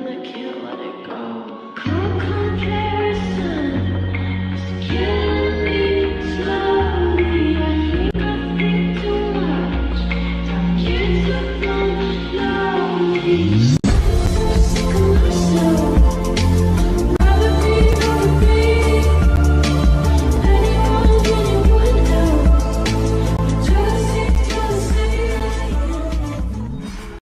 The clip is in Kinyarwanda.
I can't let it go. No comparison is killing me slowly. I think too much. Some kids who don't know me.